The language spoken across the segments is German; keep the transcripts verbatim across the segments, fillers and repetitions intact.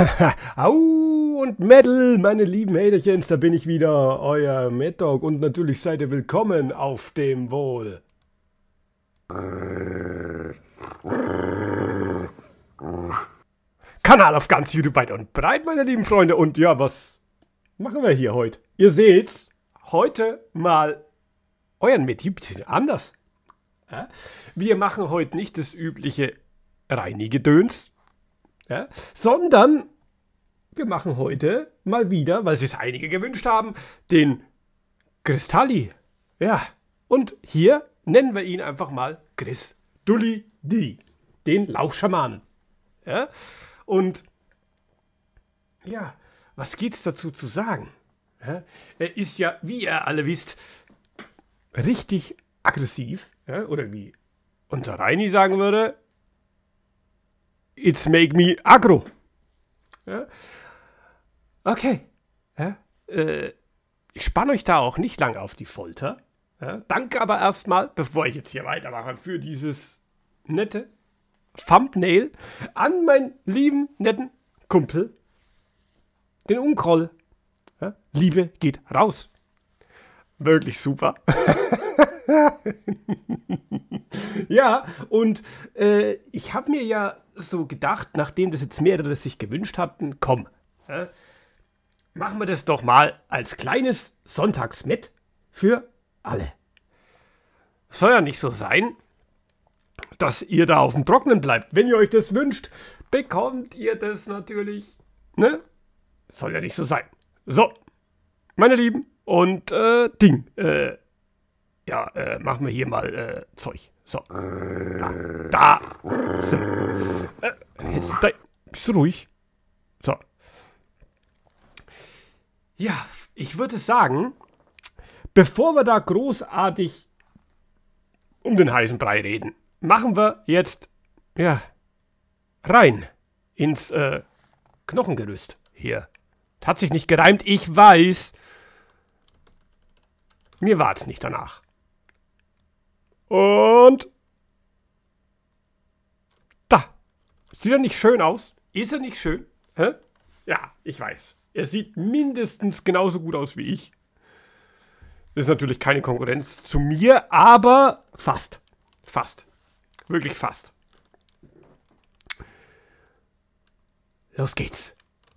Au und Metal, meine lieben Haterchens, da bin ich wieder, euer Mad Dog, und natürlich seid ihr willkommen auf dem Wohl. Kanal auf ganz YouTube weit und breit, meine lieben Freunde. Und ja, was machen wir hier heute? Ihr seht's, heute mal euren Meti ein bisschen anders. Ja? Wir machen heute nicht das übliche Reinigedöns, ja? Sondern wir machen heute mal wieder, weil sich einige gewünscht haben, den Cristalli. Ja, und hier nennen wir ihn einfach mal Chris Dulli D, den Lauchschamanen. Ja, und ja, was gibt's dazu zu sagen? Ja, er ist ja, wie ihr alle wisst, richtig aggressiv, ja, oder wie unser Reini sagen würde, it's make me aggro. Ja. Okay, ja, äh, ich spanne euch da auch nicht lange auf die Folter. Ja, danke aber erstmal, bevor ich jetzt hier weitermache, für dieses nette Thumbnail an meinen lieben, netten Kumpel, den Unkroll. Ja, Liebe geht raus. Wirklich super. Ja, und äh, ich habe mir ja so gedacht, nachdem das jetzt mehrere sich gewünscht hatten, komm, ja, machen wir das doch mal als kleines Sonntagsmet für alle. Soll ja nicht so sein, dass ihr da auf dem Trockenen bleibt. Wenn ihr euch das wünscht, bekommt ihr das natürlich, ne? Soll ja nicht so sein. So, meine Lieben, und äh, Ding, äh, ja, äh, machen wir hier mal äh, Zeug. So, ja, da, so. Äh, jetzt, da, bist du ruhig? So. Ja, ich würde sagen, bevor wir da großartig um den heißen Brei reden, machen wir jetzt, ja, rein ins äh, Knochengerüst hier. Das hat sich nicht gereimt, ich weiß. Mir war es nicht danach. Und da. Sieht er nicht schön aus? Ist er nicht schön? Hä? Ja, ich weiß. Er sieht mindestens genauso gut aus wie ich. Ist natürlich keine Konkurrenz zu mir, aber fast. Fast. Wirklich fast. Los geht's.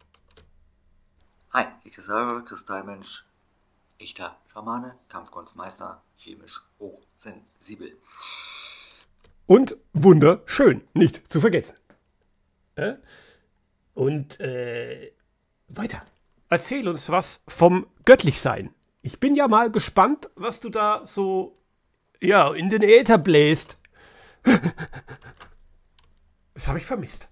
Hi, ich selber Kristallmensch, echter Schamane, Kampfkunstmeister, chemisch hochsensibel. Und wunderschön, nicht zu vergessen. Äh? Und äh, weiter. Erzähl uns was vom Göttlichsein. Ich bin ja mal gespannt, was du da so, ja, in den Äther bläst. Das habe ich vermisst.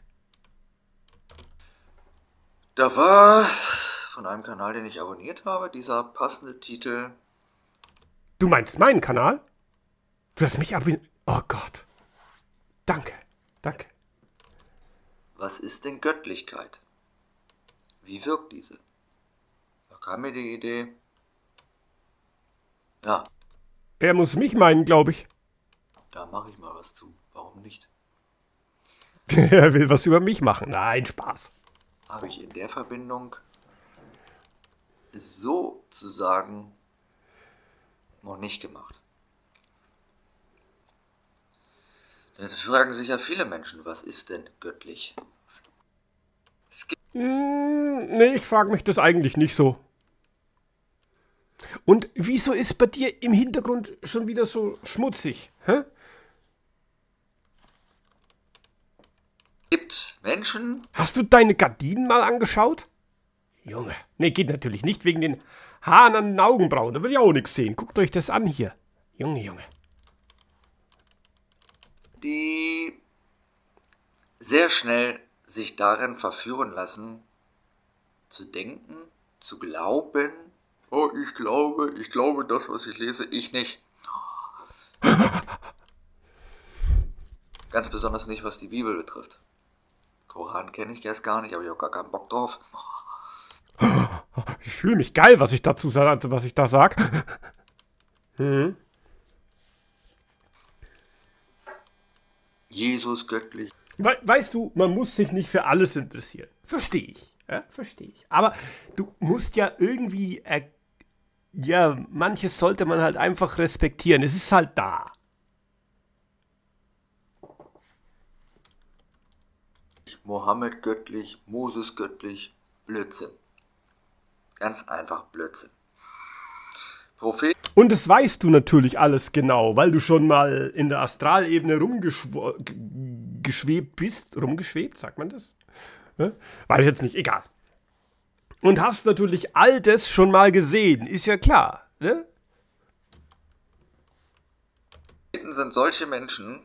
Da war von einem Kanal, den ich abonniert habe, dieser passende Titel. Du meinst meinen Kanal? Du hast mich abonniert. Oh Gott. Danke, danke. Was ist denn Göttlichkeit? Wie wirkt diese? Da kam mir die Idee. Ja, Er muss mich meinen, glaube ich. da mache ich mal was zu. Warum nicht? Er will was über mich machen. Nein, Spaß. Habe ich in der Verbindung sozusagen noch nicht gemacht. Denn es fragen sich ja viele Menschen, was ist denn göttlich? Es gibt Hm, nee, ich frage mich das eigentlich nicht so. Und wieso ist bei dir im Hintergrund schon wieder so schmutzig? Hä? gibt Menschen, Hast du deine Gardinen mal angeschaut? Junge. Nee, geht natürlich nicht wegen den Haaren an den Augenbrauen. Da will ich auch nichts sehen. Guckt euch das an hier. Junge, Junge. die sehr schnell sich darin verführen lassen, zu denken, zu glauben, oh, ich glaube, ich glaube das, was ich lese, ich nicht. Ganz besonders nicht, was die Bibel betrifft. Koran kenne ich erst gar nicht, habe ich auch gar keinen Bock drauf. Ich fühle mich geil, was ich dazu sa- was ich da sag. Hm. Jesus göttlich. We weißt du, man muss sich nicht für alles interessieren. Verstehe ich. Ja, verstehe ich. Aber du musst ja irgendwie, äh, ja, manches sollte man halt einfach respektieren. Es ist halt da. Mohammed göttlich, Moses göttlich, Blödsinn. Ganz einfach Blödsinn. Prophet. Und das weißt du natürlich alles genau, weil du schon mal in der Astralebene rumgeschwebt bist. Rumgeschwebt, sagt man das? Ja? Weiß ich jetzt nicht, egal. Und hast natürlich all das schon mal gesehen, ist ja klar, ne? Sind solche Menschen,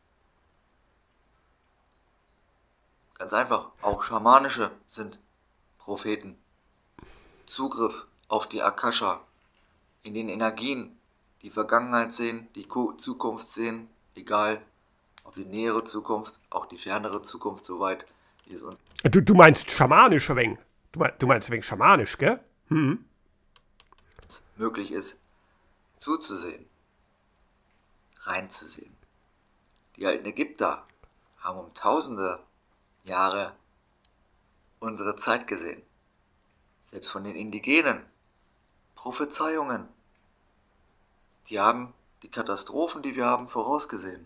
ganz einfach, auch schamanische sind Propheten. Zugriff auf die Akasha, in den Energien, die Vergangenheit sehen, die Zukunft sehen, egal ob die nähere Zukunft, auch die fernere Zukunft, soweit ist uns. Du, du meinst schamanisch, wegen. Du, mein, du meinst wegen schamanisch, gell? Hm. Möglich ist, zuzusehen, reinzusehen. Die alten Ägypter haben um tausende Jahre unsere Zeit gesehen. Selbst von den Indigenen. Prophezeiungen. Die haben die Katastrophen, die wir haben, vorausgesehen.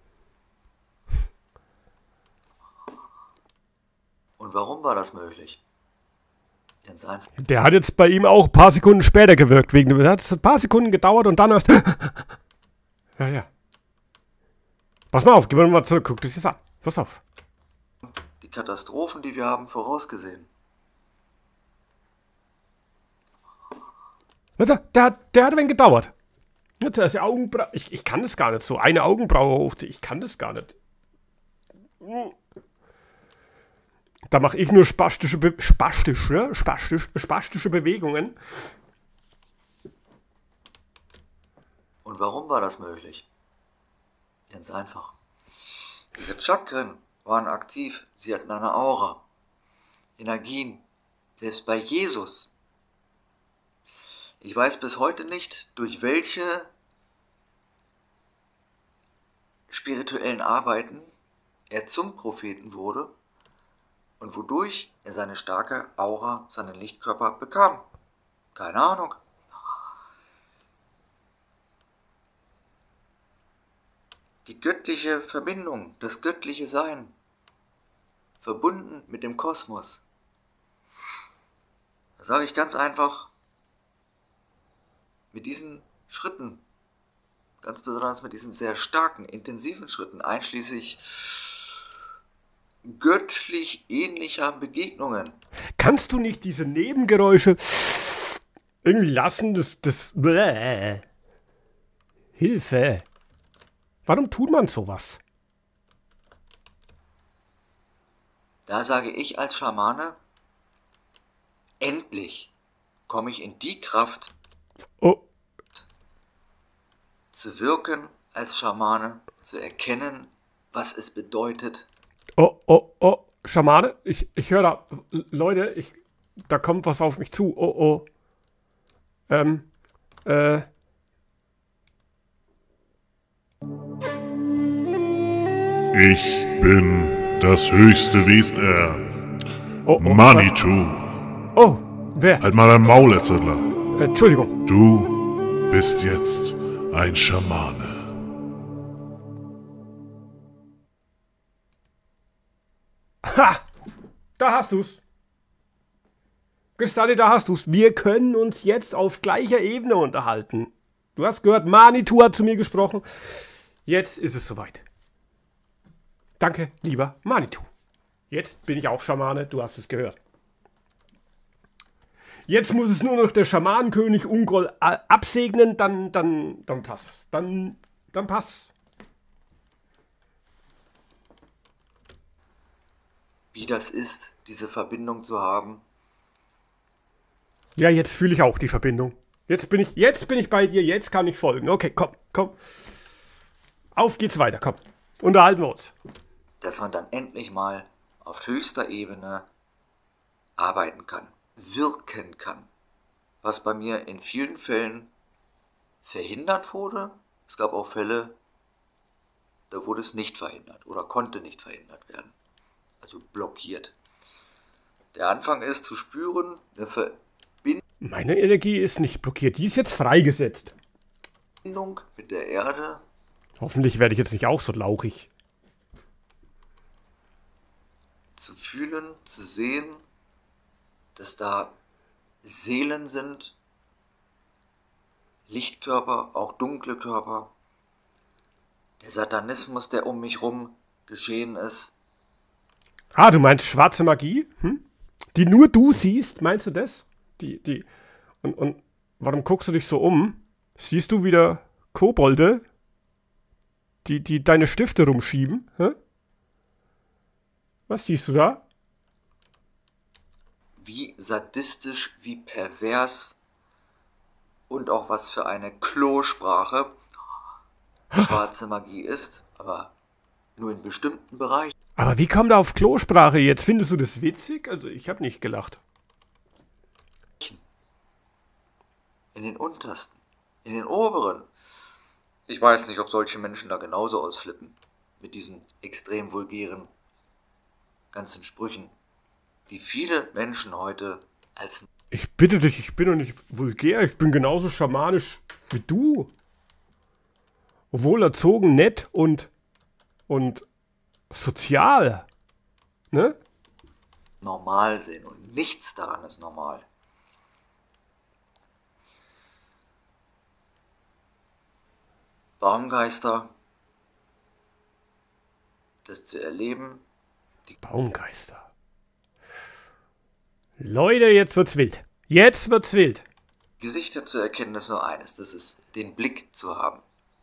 Und warum war das möglich? Ganz einfach. Der hat jetzt bei ihm auch ein paar Sekunden später gewirkt. Wegen, hat es ein paar Sekunden gedauert und dann hast ja, ja. Pass mal auf, gib mir mal zurück, guck dich das an. Pass auf. Die Katastrophen, die wir haben, vorausgesehen. Der, der, der hat ein wenig gedauert. Jetzt ist die Augenbraue. Ich, ich kann das gar nicht so. Eine Augenbraue hochziehen. Ich kann das gar nicht. Da mache ich nur spastische, Be spastische, spastische, spastische Bewegungen. Und warum war das möglich? Ganz einfach. Diese Chakren waren aktiv. Sie hatten eine Aura. Energien. Selbst bei Jesus. Ich weiß bis heute nicht, durch welche spirituellen Arbeiten er zum Propheten wurde und wodurch er seine starke Aura, seinen Lichtkörper bekam. Keine Ahnung. Die göttliche Verbindung, das göttliche Sein, verbunden mit dem Kosmos. Da sage ich ganz einfach, mit diesen Schritten, ganz besonders mit diesen sehr starken, intensiven Schritten, einschließlich göttlich ähnlicher Begegnungen. Kannst du nicht diese Nebengeräusche irgendwie lassen? Das, das, bläh. Hilfe. Warum tut man sowas? Da sage ich als Schamane, endlich komme ich in die Kraft, Oh. zu wirken als Schamane, zu erkennen, was es bedeutet. Oh, oh, oh, Schamane, ich, ich höre da, Leute, ich, da kommt was auf mich zu. Oh, oh. Ähm, äh. Ich bin das höchste Wesen, äh, Oh, oh, Manitou. Oh, wer? Halt mal dein Maul, Erzähler. Äh, Entschuldigung. Du bist jetzt ein Schamane. Ha! Da hast du's. Kristalle, da hast du's. Wir können uns jetzt auf gleicher Ebene unterhalten. Du hast gehört, Manitou hat zu mir gesprochen. Jetzt ist es soweit. Danke, lieber Manitou. Jetzt bin ich auch Schamane, du hast es gehört. Jetzt muss es nur noch der Schamanenkönig Ungol absegnen, dann, dann, dann passt. Dann, dann passt. Wie das ist, diese Verbindung zu haben. Ja, jetzt fühle ich auch die Verbindung. Jetzt bin ich, jetzt bin ich bei dir, jetzt kann ich folgen. Okay, komm, komm. Auf geht's weiter, komm. Unterhalten wir uns. Dass man dann endlich mal auf höchster Ebene arbeiten kann, wirken kann. Was bei mir in vielen Fällen verhindert wurde. Es gab auch Fälle, da wurde es nicht verhindert oder konnte nicht verhindert werden. Also blockiert. Der Anfang ist zu spüren, eine Meine Energie ist nicht blockiert, die ist jetzt freigesetzt. Verbindung mit der Erde. Hoffentlich werde ich jetzt nicht auch so lauchig. Zu fühlen, zu sehen, dass da Seelen sind, Lichtkörper, auch dunkle Körper. Der Satanismus, der um mich rum geschehen ist. Ah, du meinst schwarze Magie? Hm? Die nur du siehst, meinst du das? Die, die. Und, und warum guckst du dich so um? Siehst du wieder Kobolde, die, die deine Stifte rumschieben? Hä? Was siehst du da? Wie sadistisch, wie pervers und auch was für eine Klosprache schwarze Magie ist, aber nur in bestimmten Bereichen. Aber wie kommt er auf Klosprache jetzt? Findest du das witzig? Also ich habe nicht gelacht. In den untersten, in den oberen. Ich weiß nicht, ob solche Menschen da genauso ausflippen. Mit diesen extrem vulgären ganzen Sprüchen, die viele Menschen heute als... Ich bitte dich, ich bin doch nicht vulgär, ich bin genauso schamanisch wie du. Wohlerzogen, nett und, und sozial. Ne? normal sehen und nichts daran ist normal. Baumgeister, das zu erleben. Die Baumgeister. Leute, jetzt wird's wild. Jetzt wird's wild. Gesichter zu erkennen ist nur eines, das ist den Blick zu haben.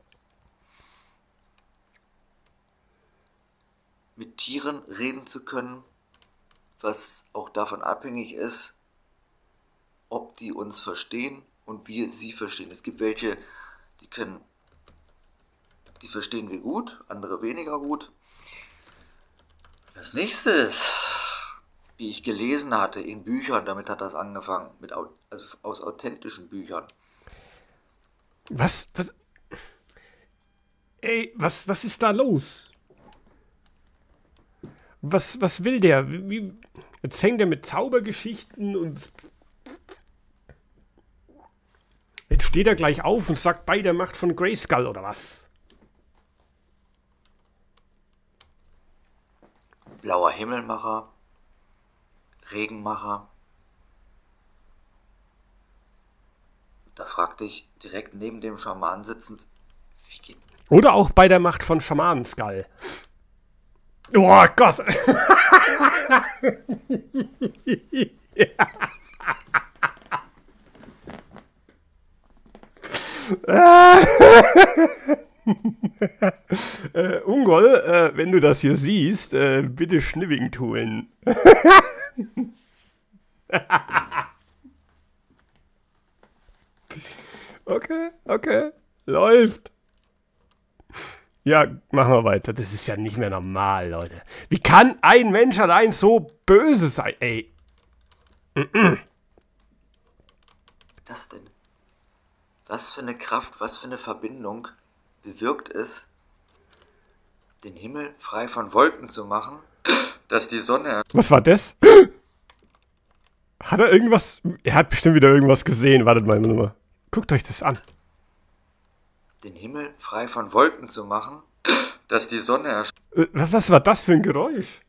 Mit Tieren reden zu können, was auch davon abhängig ist, ob die uns verstehen und wir sie verstehen. Es gibt welche, die können, die verstehen wir gut, andere weniger gut. Das nächste ist, wie ich gelesen hatte in Büchern, damit hat das angefangen, mit, also aus authentischen Büchern. Was, was, ey, was, was ist da los? Was, was will der? Wie, wie, jetzt hängt er mit Zaubergeschichten und jetzt steht er gleich auf und sagt bei der Macht von Grayskull oder was? Blauer Himmelmacher, Regenmacher. Da fragte ich direkt neben dem Schaman sitzend, wie geht... Oder auch bei der Macht von Schamanenskull. Oh Gott! äh, Ungol, äh, wenn du das hier siehst, äh, bitte Schnibbing tun. Okay, okay, läuft. Ja, machen wir weiter. Das ist ja nicht mehr normal, Leute. Wie kann ein Mensch allein so böse sein? Ey. Das denn? Was für eine Kraft, was für eine Verbindung bewirkt es, den Himmel frei von Wolken zu machen, dass die Sonne... Was war das? Hat er irgendwas... Er hat bestimmt wieder irgendwas gesehen. Wartet mal, mal. Guckt euch das an. Den Himmel frei von Wolken zu machen, dass die Sonne... Äh, Was, was war das für ein Geräusch?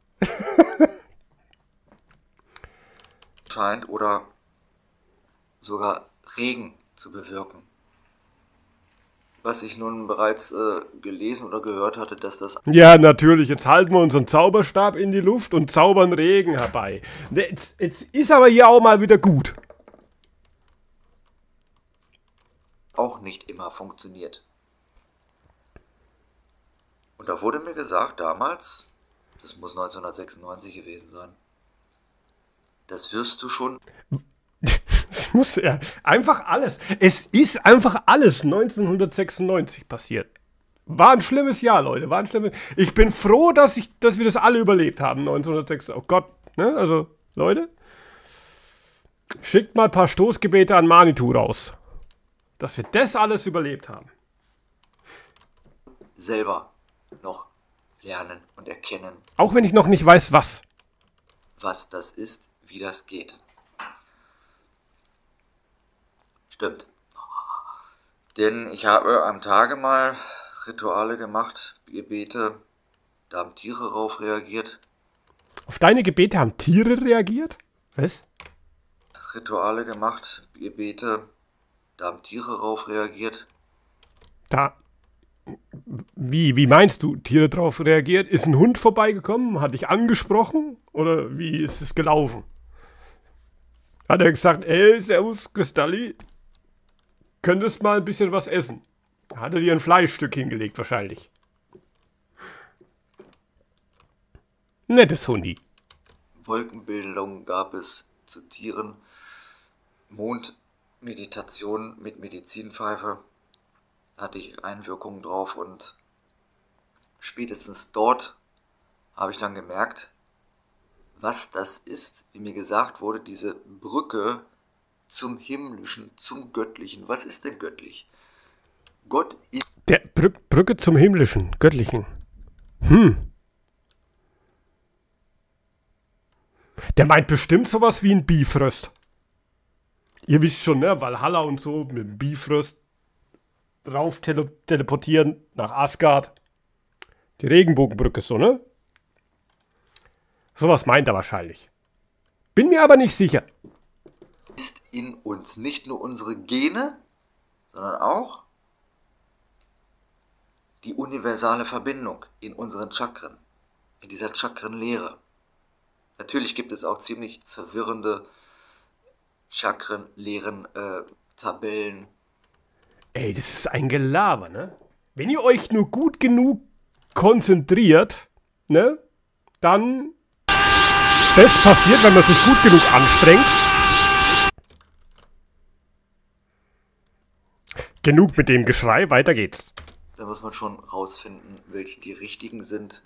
...erscheint oder sogar Regen zu bewirken. Was ich nun bereits äh, gelesen oder gehört hatte, dass das... Ja, natürlich. Jetzt halten wir unseren Zauberstab in die Luft und zaubern Regen herbei. Jetzt, jetzt ist aber hier auch mal wieder gut. auch nicht immer funktioniert. Und da wurde mir gesagt, damals, das muss neunzehnhundertsechsundneunzig gewesen sein, das wirst du schon... Es muss ja einfach alles. Es ist einfach alles neunzehnhundertsechsundneunzig passiert. War ein schlimmes Jahr, Leute. War ein schlimmes. Ich bin froh, dass ich, dass wir das alle überlebt haben. neunzehnhundertsechsundneunzig. Oh Gott, ne? Also Leute, schickt mal ein paar Stoßgebete an Manitou raus, dass wir das alles überlebt haben. Selber noch lernen und erkennen, Auch wenn ich noch nicht weiß, was. was das ist, wie das geht. Stimmt. Denn ich habe am Tage mal Rituale gemacht, Gebete, da haben Tiere darauf reagiert. Auf deine Gebete haben Tiere reagiert? Was? Rituale gemacht, Gebete, da haben Tiere darauf reagiert. Da. Wie, wie meinst du, Tiere drauf reagiert? Ist ein Hund vorbeigekommen? Hat dich angesprochen? Oder wie ist es gelaufen? Hat er gesagt, ey, servus, Kristalli, könntest mal ein bisschen was essen? Hat er dir ein Fleischstück hingelegt wahrscheinlich. Nettes Hundi. Wolkenbildung gab es zu Tieren, Mondmeditation mit Medizinpfeife, hatte ich Einwirkungen drauf und spätestens dort habe ich dann gemerkt, was das ist, wie mir gesagt wurde, diese Brücke zum Himmlischen, zum Göttlichen. Was ist denn göttlich? Gott ist Der Brü Brücke zum Himmlischen, Göttlichen. Hm. Der meint bestimmt sowas wie ein Bifröst. Ihr wisst schon, ne? Valhalla und so, mit dem Bifröst drauf tele teleportieren nach Asgard. Die Regenbogenbrücke, so, ne? Sowas meint er wahrscheinlich. Bin mir aber nicht sicher. ist in uns nicht nur unsere Gene, sondern auch die universale Verbindung in unseren Chakren, in dieser Chakrenlehre. Natürlich gibt es auch ziemlich verwirrende Chakrenlehren, äh, Tabellen. Ey, das ist ein Gelaber, ne? Wenn ihr euch nur gut genug konzentriert, ne? Dann... Das passiert, wenn man sich gut genug anstrengt. Genug mit dem Geschrei, weiter geht's. Da muss man schon rausfinden, welche die richtigen sind.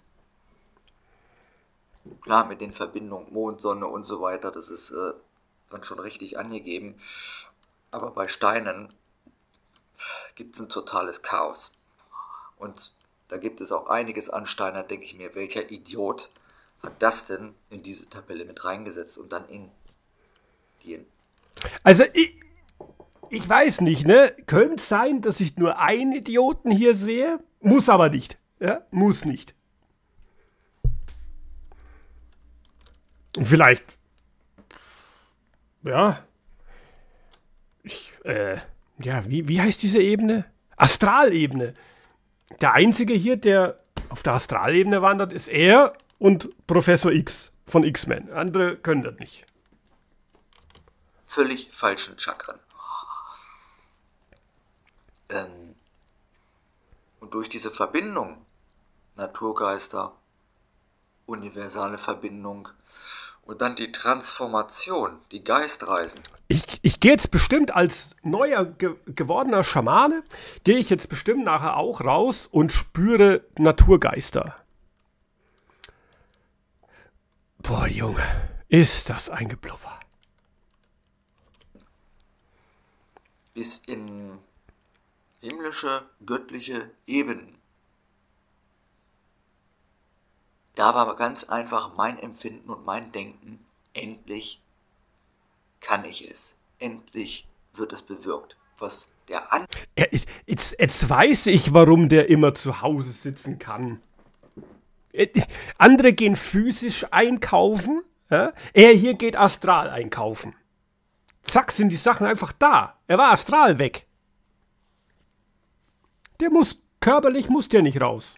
Klar, mit den Verbindungen Mond, Sonne und so weiter, das ist äh, dann schon richtig angegeben. Aber bei Steinen gibt es ein totales Chaos. Und da gibt es auch einiges an Steinen, da denke ich mir, welcher Idiot hat das denn in diese Tabelle mit reingesetzt und dann in die... Also, ich, ich weiß nicht, ne? Könnte sein, dass ich nur einen Idioten hier sehe. Muss aber nicht. Ja? Muss nicht. Vielleicht. Ja. Ich, äh, ja, wie, wie heißt diese Ebene? Astralebene. Der einzige hier, der auf der Astralebene wandert, ist er und Professor X von X-Men. Andere können das nicht. Völlig falschen Chakren. Ähm, und durch diese Verbindung, Naturgeister, universale Verbindung und dann die Transformation, die Geistreisen. Ich, ich gehe jetzt bestimmt als neuer ge gewordener Schamane, gehe ich jetzt bestimmt nachher auch raus und spüre Naturgeister. Boah, Junge, ist das ein Gebluffer. Bis in himmlische, göttliche Ebenen. Da war ganz einfach mein Empfinden und mein Denken, endlich kann ich es. Endlich wird es bewirkt. Was der an... Ja, jetzt, jetzt weiß ich, warum der immer zu Hause sitzen kann. Andere gehen physisch einkaufen, ja? Er hier geht astral einkaufen. Zack, sind die Sachen einfach da. Er war astral weg. Der muss, körperlich muss der nicht raus.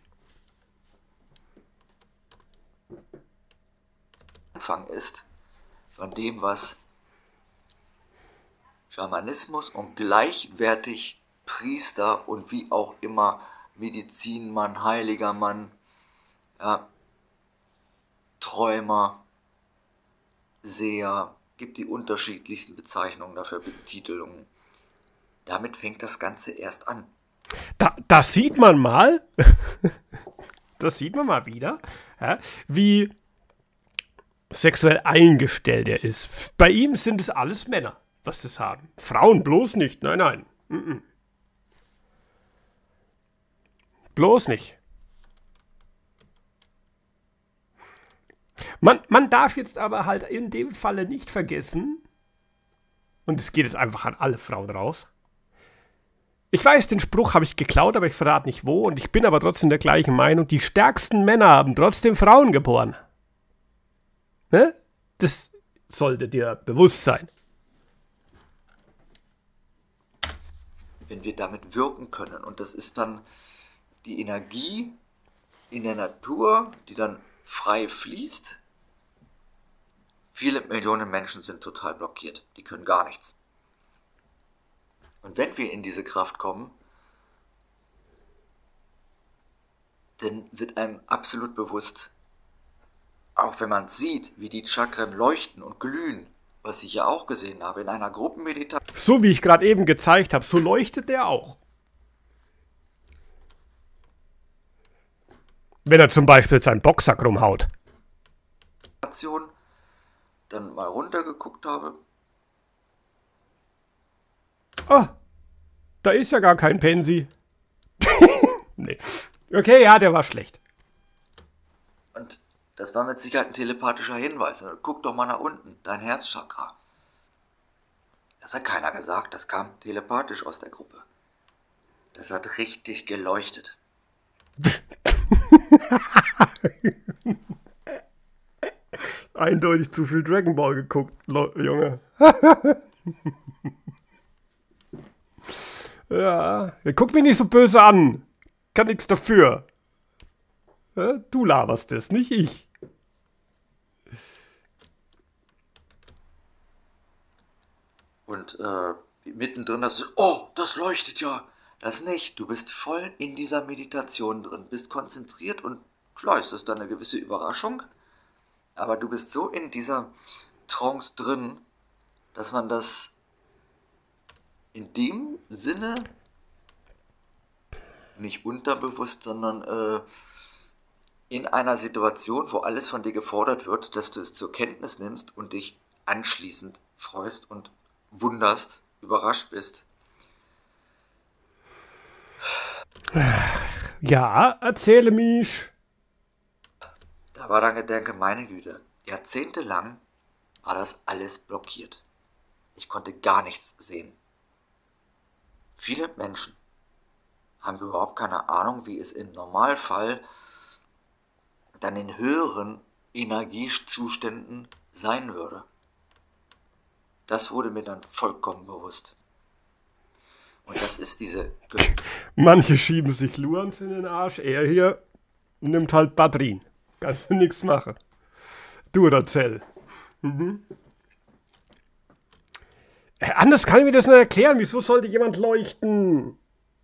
Anfang ist von dem, was Schamanismus und gleichwertig Priester und wie auch immer Medizinmann, heiliger Mann, ja, Träumer, Seher, gibt die unterschiedlichsten Bezeichnungen dafür, Betitelungen. Damit fängt das Ganze erst an. Da, das sieht man mal, das sieht man mal wieder, ja, wie sexuell eingestellt er ist. Bei ihm sind es alles Männer, was das haben. Frauen bloß nicht, nein, nein. Mm -mm. Bloß nicht. Man, man darf jetzt aber halt in dem Falle nicht vergessen, und es geht jetzt einfach an alle Frauen raus. Ich weiß, den Spruch habe ich geklaut, aber ich verrate nicht wo, und ich bin aber trotzdem der gleichen Meinung, die stärksten Männer haben trotzdem Frauen geboren. Ne? Das sollte dir bewusst sein. Wenn wir damit wirken können, und das ist dann die Energie in der Natur, die dann frei fließt. Viele Millionen Menschen sind total blockiert, die können gar nichts. Und wenn wir in diese Kraft kommen, dann wird einem absolut bewusst, auch wenn man sieht, wie die Chakren leuchten und glühen, was ich ja auch gesehen habe in einer Gruppenmeditation. So wie ich gerade eben gezeigt habe, so leuchtet der auch. Wenn er zum Beispiel seinen Boxsack rumhaut. Dann mal runtergeguckt habe. Ah, da ist ja gar kein Pensi. Nee. Okay, ja, der war schlecht. Und das war mit Sicherheit ein telepathischer Hinweis. Guck doch mal nach unten, dein Herzchakra. Das hat keiner gesagt, das kam telepathisch aus der Gruppe. Das hat richtig geleuchtet. Eindeutig zu viel Dragon Ball geguckt, Junge. Ja, guck mich nicht so böse an. Kann nichts dafür. Ja, du laberst das, nicht ich. Und äh, mittendrin das so, oh, das leuchtet ja. Das nicht, du bist voll in dieser Meditation drin, bist konzentriert und klar ist das dann eine gewisse Überraschung, aber du bist so in dieser Trance drin, dass man das in dem Sinne nicht unterbewusst, sondern äh, in einer Situation, wo alles von dir gefordert wird, dass du es zur Kenntnis nimmst und dich anschließend freust und wunderst, überrascht bist. Ja, erzähle mich. Da war dann Gedanke, meine Güte, jahrzehntelang war das alles blockiert. Ich konnte gar nichts sehen. Viele Menschen haben überhaupt keine Ahnung, wie es im Normalfall dann in höheren Energiezuständen sein würde. Das wurde mir dann vollkommen bewusst. Und das ist diese... Manche schieben sich Luans in den Arsch, er hier nimmt halt Batterien. Kannst du nichts machen. Duracell. Mhm. Äh, anders kann ich mir das nicht erklären. Wieso sollte jemand leuchten?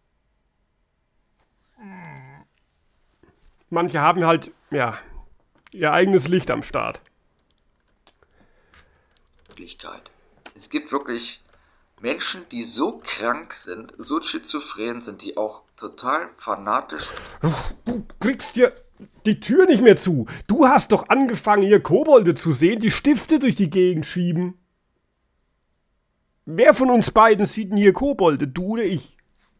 Manche haben halt, ja, ihr eigenes Licht am Start. Es gibt wirklich Menschen, die so krank sind, so schizophren sind, die auch total fanatisch... Du kriegst hier die Tür nicht mehr zu. Du hast doch angefangen, hier Kobolde zu sehen, die Stifte durch die Gegend schieben. Wer von uns beiden sieht denn hier Kobolde, du oder ich?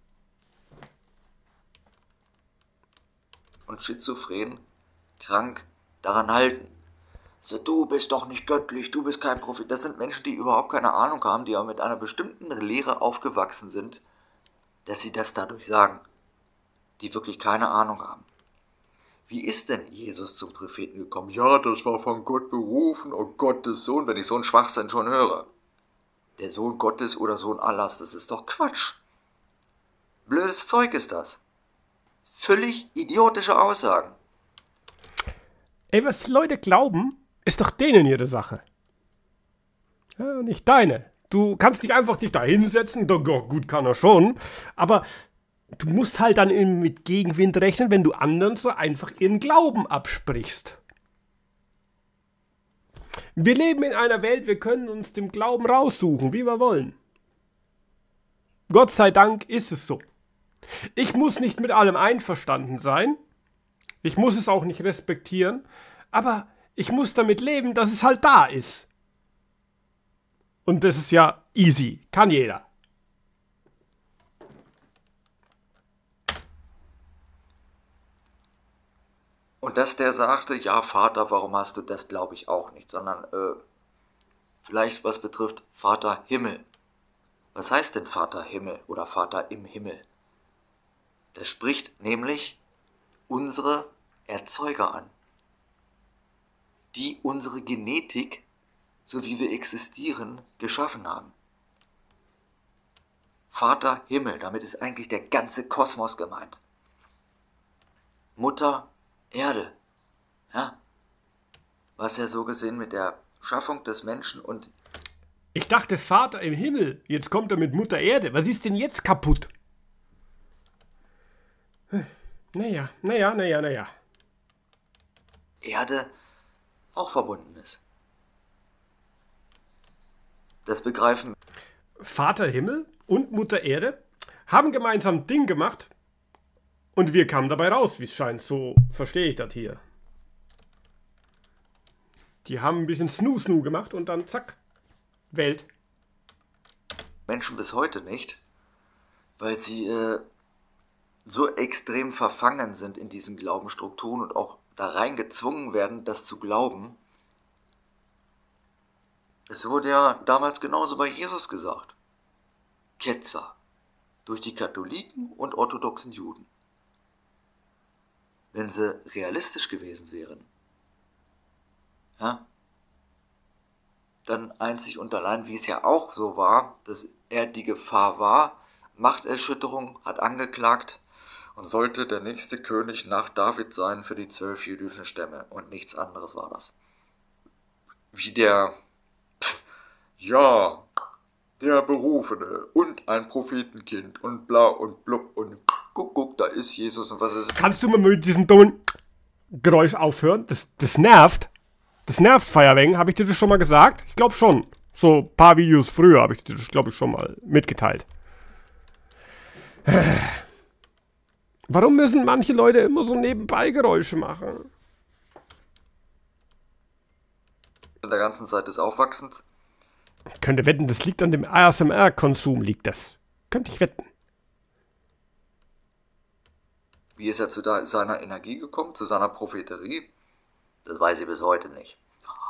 Und schizophren, krank, daran halten. So, du bist doch nicht göttlich, du bist kein Prophet. Das sind Menschen, die überhaupt keine Ahnung haben, die auch mit einer bestimmten Lehre aufgewachsen sind, dass sie das dadurch sagen. Die wirklich keine Ahnung haben. Wie ist denn Jesus zum Propheten gekommen? Ja, das war von Gott berufen, oh Gottes Sohn, wenn ich so einen Schwachsinn schon höre. Der Sohn Gottes oder Sohn Allahs, das ist doch Quatsch. Blödes Zeug ist das. Völlig idiotische Aussagen. Ey, was die Leute glauben, ist doch denen ihre Sache. Ja, nicht deine. Du kannst dich einfach dich da hinsetzen, da, gut kann er schon, aber du musst halt dann mit Gegenwind rechnen, wenn du anderen so einfach ihren Glauben absprichst. Wir leben in einer Welt, wir können uns dem Glauben raussuchen, wie wir wollen. Gott sei Dank ist es so. Ich muss nicht mit allem einverstanden sein. Ich muss es auch nicht respektieren. Aber ich muss damit leben, dass es halt da ist. Und das ist ja easy. Kann jeder. Und dass der sagte, ja Vater, warum hast du das, glaube ich auch nicht, sondern äh, vielleicht was betrifft Vater Himmel. Was heißt denn Vater Himmel oder Vater im Himmel? Das spricht nämlich unsere Erzeuger an, die unsere Genetik, so wie wir existieren, geschaffen haben. Vater Himmel, damit ist eigentlich der ganze Kosmos gemeint. Mutter Erde, ja, was ja so gesehen mit der Schaffung des Menschen und... Ich dachte Vater im Himmel, jetzt kommt er mit Mutter Erde. Was ist denn jetzt kaputt? Naja, naja, naja, naja. Erde auch verbunden ist. Das begreifen... Vater Himmel und Mutter Erde haben gemeinsam ein Ding gemacht und wir kamen dabei raus, wie es scheint. So verstehe ich das hier. Die haben ein bisschen Snoo-Snoo gemacht und dann zack, Welt. Menschen bis heute nicht, weil sie äh, so extrem verfangen sind in diesen Glaubensstrukturen und auch da rein gezwungen werden, das zu glauben. Es wurde ja damals genauso bei Jesus gesagt. Ketzer. Durch die Katholiken und orthodoxen Juden. Wenn sie realistisch gewesen wären, ja, dann einzig und allein, wie es ja auch so war, dass er die Gefahr war, Machterschütterung, hat angeklagt und sollte der nächste König nach David sein für die zwölf jüdischen Stämme und nichts anderes war das. Wie der, pff, ja, der Berufene und ein Prophetenkind und bla und blub und guck, guck, da ist Jesus und was ist... Kannst du mal mit diesem dummen Geräusch aufhören? Das, das nervt. Das nervt, Feierweng. Habe ich dir das schon mal gesagt? Ich glaube schon. So ein paar Videos früher habe ich dir das, glaube ich, schon mal mitgeteilt. Warum müssen manche Leute immer so nebenbei Geräusche machen? In der ganzen Zeit des Aufwachsens. Ich könnte wetten, das liegt an dem A S M R-Konsum, liegt das. Könnte ich wetten. Wie ist er zu da, seiner Energie gekommen, zu seiner Propheterie? Das weiß ich bis heute nicht.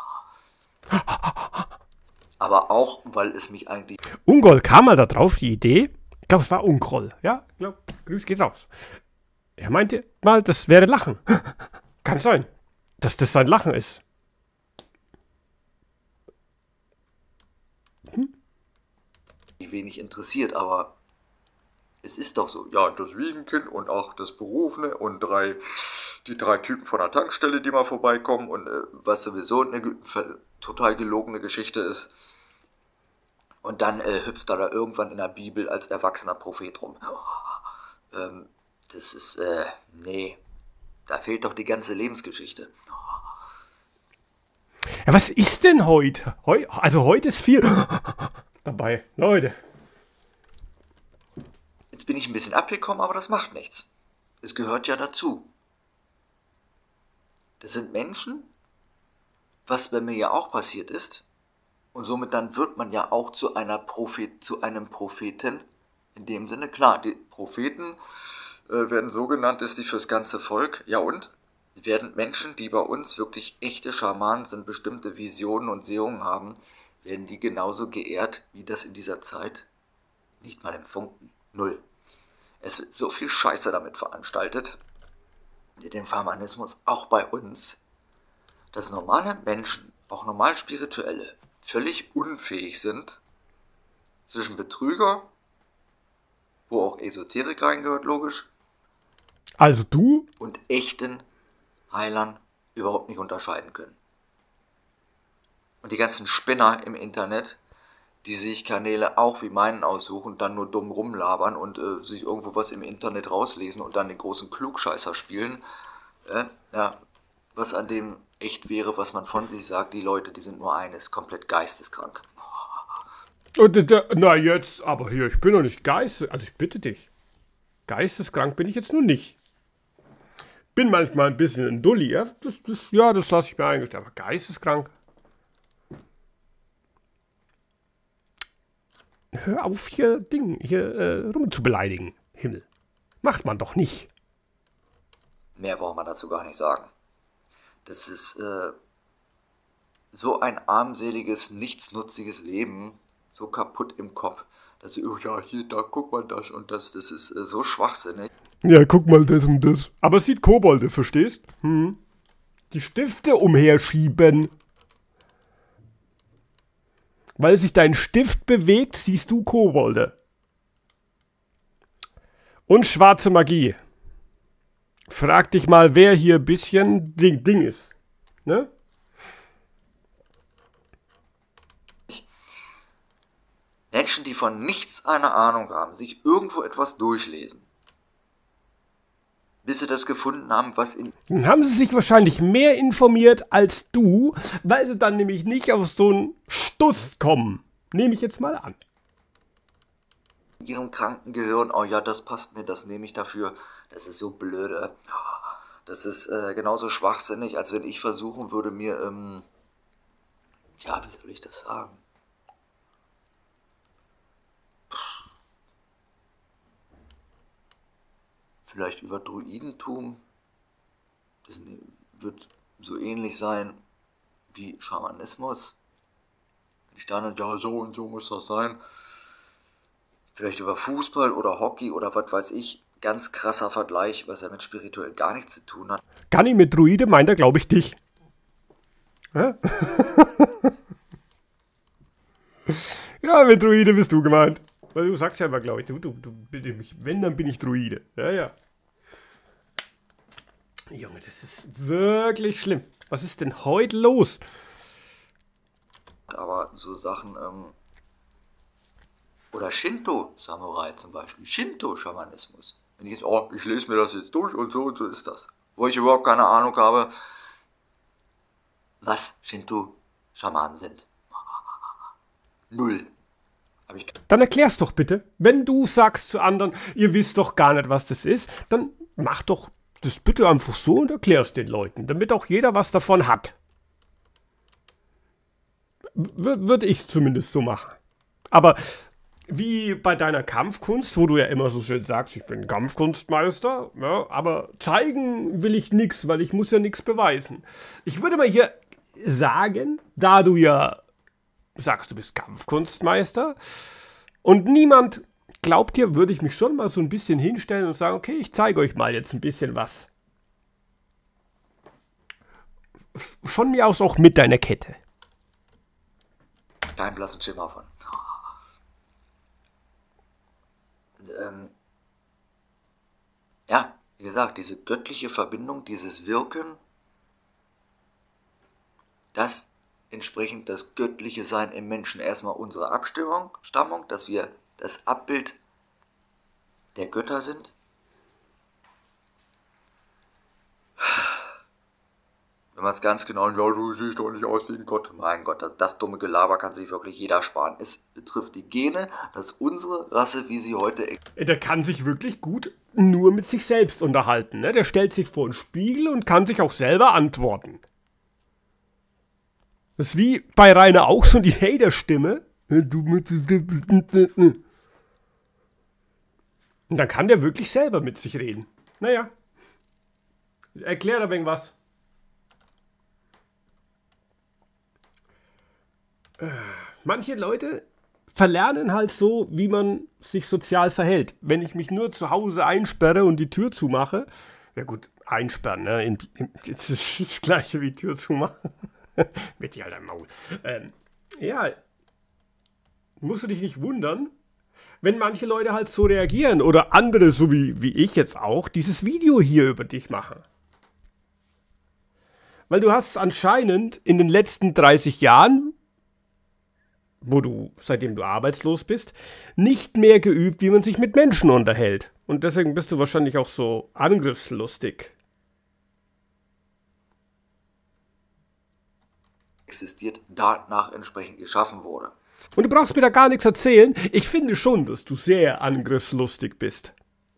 Aber auch, weil es mich eigentlich... Ungol kam mal da drauf, die Idee. Ich glaube, es war Ungroll. Ja, ich glaube, Grüß geht raus. Er meinte mal, das wäre Lachen. Kann sein, dass das sein Lachen ist. Hm? Wenig interessiert, aber es ist doch so. Ja, das Wiegenkind und auch das Berufene und drei, die drei Typen von der Tankstelle, die mal vorbeikommen und äh, was sowieso eine total gelogene Geschichte ist. Und dann äh, hüpft er da irgendwann in der Bibel als erwachsener Prophet rum. Oh, ähm, das ist, äh, nee, da fehlt doch die ganze Lebensgeschichte. Ja, was ist denn heute? Heu, also heute ist viel dabei, Leute. Jetzt bin ich ein bisschen abgekommen, aber das macht nichts. Es gehört ja dazu. Das sind Menschen, was bei mir ja auch passiert ist, und somit dann wird man ja auch zu einer Prophet, zu einem Propheten. In dem Sinne, klar, die Propheten äh, werden so genannt, ist die fürs ganze Volk. Ja und? Werden Menschen, die bei uns wirklich echte Schamanen sind, bestimmte Visionen und Sehungen haben, werden die genauso geehrt, wie das in dieser Zeit? Nicht mal im Funken. Null. Es wird so viel Scheiße damit veranstaltet, mit dem Schamanismus, auch bei uns, dass normale Menschen, auch normal Spirituelle, völlig unfähig sind, zwischen Betrüger, wo auch Esoterik reingehört, logisch, also du? Und echten Heilern überhaupt nicht unterscheiden können. Und die ganzen Spinner im Internet, die sich Kanäle auch wie meinen aussuchen, dann nur dumm rumlabern und äh, sich irgendwo was im Internet rauslesen und dann den großen Klugscheißer spielen, äh, ja, was an dem echt wäre, was man von sich sagt, die Leute, die sind nur eines, komplett geisteskrank. Na jetzt, aber hier, ich bin doch nicht geistes, also ich bitte dich. Geisteskrank bin ich jetzt nur nicht. Bin manchmal ein bisschen ein Dulli, ja, das, das, ja, das lasse ich mir eingestehen, aber geisteskrank. Hör auf, hier Ding, hier äh, rum zu beleidigen. Himmel. Macht man doch nicht. Mehr braucht man dazu gar nicht sagen. Das ist äh, so ein armseliges, nichtsnutziges Leben, so kaputt im Kopf, dass ich, oh ja, hier, da, guck mal das und das, das ist äh, so schwachsinnig. Ja, guck mal das und das. Aber es sieht Kobolde, verstehst? Hm. Die Stifte umherschieben. Weil sich dein Stift bewegt, siehst du Kobolde. Und schwarze Magie. Frag dich mal, wer hier ein bisschen Ding, Ding ist. Ne? Menschen, die von nichts eine Ahnung haben, sich irgendwo etwas durchlesen, bis sie das gefunden haben, was in Dann haben sie sich wahrscheinlich mehr informiert als du, weil sie dann nämlich nicht auf so einen Stuss kommen. Nehme ich jetzt mal an. ihrem kranken Gehirn, oh ja, das passt mir, das nehme ich dafür, das ist so blöde. Das ist äh, genauso schwachsinnig, als wenn ich versuchen würde, mir, ähm, ja, wie soll ich das sagen? Vielleicht über Druidentum, das wird so ähnlich sein wie Schamanismus. Wenn ich dann, ja, so und so muss das sein. Vielleicht über Fußball oder Hockey oder was weiß ich. Ganz krasser Vergleich, was ja mit spirituell gar nichts zu tun hat. Gar nicht mit Druide meint er, glaube ich, dich. Hä? Ja, mit Druide bist du gemeint. Weil du sagst ja immer, glaube ich, du, du, du, wenn, dann bin ich Druide. Ja, ja. Junge, das ist wirklich schlimm. Was ist denn heute los? Aber so Sachen, ähm, oder Shinto-Samurai zum Beispiel, Shinto-Schamanismus. Wenn ich jetzt, oh, ich lese mir das jetzt durch und so und so ist das. Wo ich überhaupt keine Ahnung habe, was Shinto-Schamanen sind. Null. Hab ich Dann erklär's doch bitte. Wenn du sagst zu anderen, ihr wisst doch gar nicht, was das ist, dann mach doch das bitte einfach so und erklär's den Leuten, damit auch jeder was davon hat. W- Würde ich zumindest so machen. Aber wie bei deiner Kampfkunst, wo du ja immer so schön sagst, ich bin Kampfkunstmeister, ja, aber zeigen will ich nichts, weil ich muss ja nichts beweisen. Ich würde mal hier sagen, da du ja sagst, du bist Kampfkunstmeister und niemand glaubt dir, würde ich mich schon mal so ein bisschen hinstellen und sagen, okay, ich zeige euch mal jetzt ein bisschen was. F- Von mir aus auch mit deiner Kette. keinen blassen Schimmer von. Ähm, ja, wie gesagt, diese göttliche Verbindung, dieses Wirken, das entsprechend das göttliche Sein im Menschen erstmal unsere Abstimmung, Stammung, dass wir das Abbild der Götter sind. Wenn man es ganz genau, ja, du siehst doch nicht aus wie ein Gott. Mein Gott, das, das dumme Gelaber kann sich wirklich jeder sparen. Es betrifft die Gene, dass unsere Rasse, wie sie heute existiert, Der kann sich wirklich gut nur mit sich selbst unterhalten. Ne? Der stellt sich vor den Spiegel und kann sich auch selber antworten. Das ist wie bei Rainer auch so die Hater-Stimme. Du Und dann kann der wirklich selber mit sich reden. Naja. Erklär da wegen was. Manche Leute verlernen halt so, wie man sich sozial verhält. Wenn ich mich nur zu Hause einsperre und die Tür zumache, ja gut, einsperren, ne? In, in, das ist das gleiche wie Tür zumachen. Mit dir halt am Maul. Ähm, ja, musst du dich nicht wundern, wenn manche Leute halt so reagieren oder andere, so wie, wie ich jetzt auch, dieses Video hier über dich machen. Weil du hast anscheinend in den letzten dreißig Jahren, wo du, seitdem du arbeitslos bist, nicht mehr geübt, wie man sich mit Menschen unterhält. Und deswegen bist du wahrscheinlich auch so angriffslustig. existiert, danach entsprechend geschaffen wurde. Und du brauchst mir da gar nichts erzählen. Ich finde schon, dass du sehr angriffslustig bist.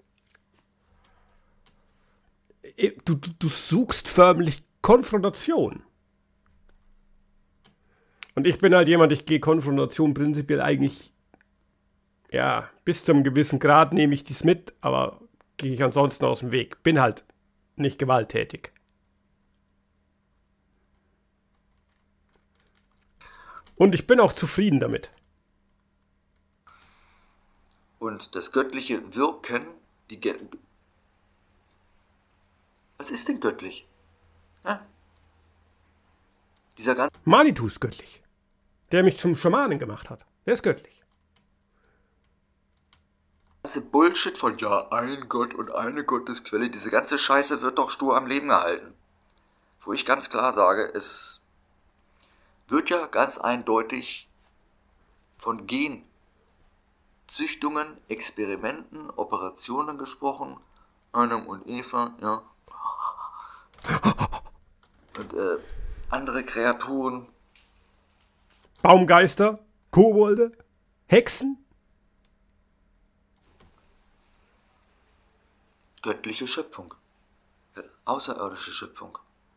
Du, du, du suchst förmlich Konfrontation. Und ich bin halt jemand, ich gehe Konfrontation prinzipiell eigentlich, ja, bis zu einem gewissen Grad nehme ich dies mit, aber gehe ich ansonsten aus dem Weg. Bin halt nicht gewalttätig. Und ich bin auch zufrieden damit. Und das göttliche Wirken, die Ge was ist denn göttlich? Ja? Dieser ganze Manitou ist göttlich. Der mich zum Schamanen gemacht hat. Der ist göttlich. Bullshit von ja, ein Gott und eine Gottesquelle, diese ganze Scheiße wird doch stur am Leben gehalten. Wo ich ganz klar sage, es wird ja ganz eindeutig von Genzüchtungen, Experimenten, Operationen gesprochen. Adam und Eva, ja. Und äh, andere Kreaturen. Baumgeister, Kobolde, Hexen. Göttliche Schöpfung. Äh, außerirdische Schöpfung.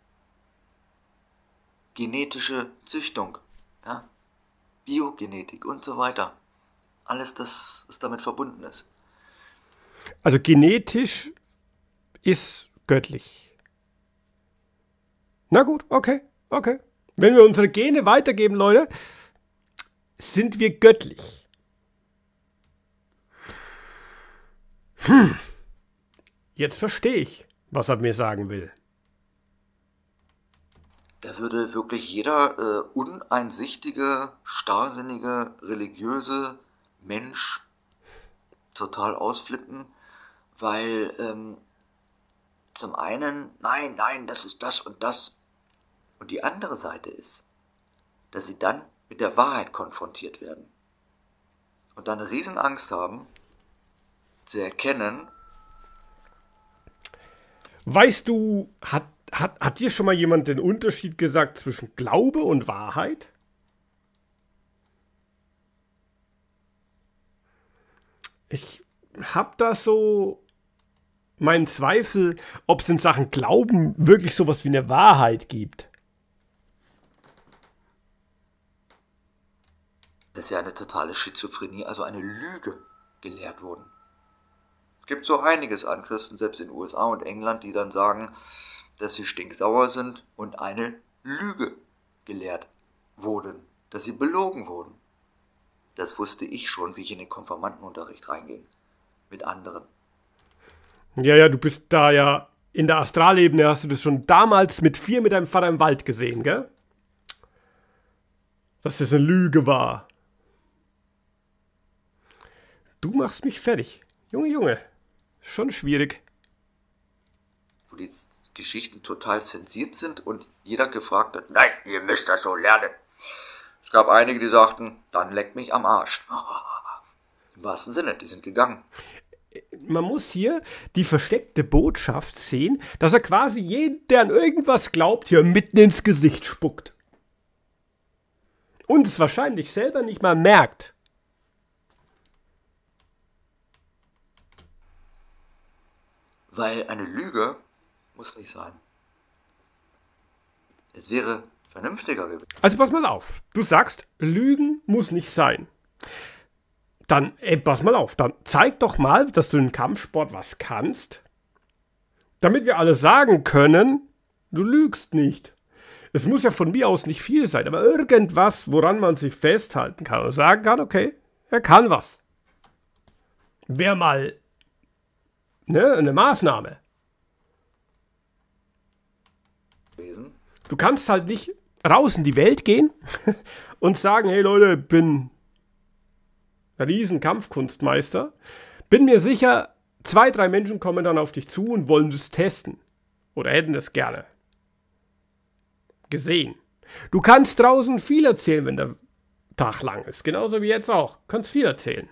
Genetische Züchtung. Ja. Biogenetik und so weiter. Alles das, was damit verbunden ist. Also genetisch ist göttlich. Na gut, okay, okay. Wenn wir unsere Gene weitergeben, Leute, sind wir göttlich. Hm. Jetzt verstehe ich, was er mir sagen will. Da würde wirklich jeder äh, uneinsichtige, starrsinnige, religiöse Mensch total ausflippen, weil ähm, zum einen, nein, nein, das ist das und das. Und die andere Seite ist, dass sie dann mit der Wahrheit konfrontiert werden. Und dann eine Riesenangst haben, zu erkennen. Weißt du, hat, hat, hat dir schon mal jemand den Unterschied gesagt zwischen Glaube und Wahrheit? Ich hab da so meinen Zweifel, ob es in Sachen Glauben wirklich sowas wie eine Wahrheit gibt. Das ist ja eine totale Schizophrenie, also eine Lüge gelehrt wurden. Es gibt so einiges an Christen, selbst in den U S A und England, die dann sagen, dass sie stinksauer sind und eine Lüge gelehrt wurden, dass sie belogen wurden. Das wusste ich schon, wie ich in den Konfirmandenunterricht reinging. Mit anderen. Ja, ja, du bist da ja in der Astralebene, hast du das schon damals mit vier mit deinem Vater im Wald gesehen, gell? Dass das eine Lüge war. Du machst mich fertig. Junge, Junge. Schon schwierig. Wo die Geschichten total zensiert sind und jeder gefragt hat, nein, ihr müsst das so lernen. Es gab einige, die sagten, dann leck mich am Arsch. Im wahrsten Sinne, die sind gegangen. Man muss hier die versteckte Botschaft sehen, dass er quasi jeden, der an irgendwas glaubt, hier mitten ins Gesicht spuckt. Und es wahrscheinlich selber nicht mal merkt. Weil eine Lüge muss nicht sein. Es wäre vernünftiger gewesen. Also pass mal auf. Du sagst, Lügen muss nicht sein. Dann, ey, pass mal auf. Dann zeig doch mal, dass du im Kampfsport was kannst, damit wir alle sagen können, du lügst nicht. Es muss ja von mir aus nicht viel sein, aber irgendwas, woran man sich festhalten kann und sagen kann, okay, er kann was. Wäre mal ne, eine Maßnahme. Du kannst halt nicht raus in die Welt gehen und sagen, hey Leute, ich bin ein riesen Kampfkunstmeister. Bin mir sicher, zwei, drei Menschen kommen dann auf dich zu und wollen das testen. Oder hätten das gerne gesehen. Du kannst draußen viel erzählen, wenn der Tag lang ist. Genauso wie jetzt auch. Du kannst viel erzählen.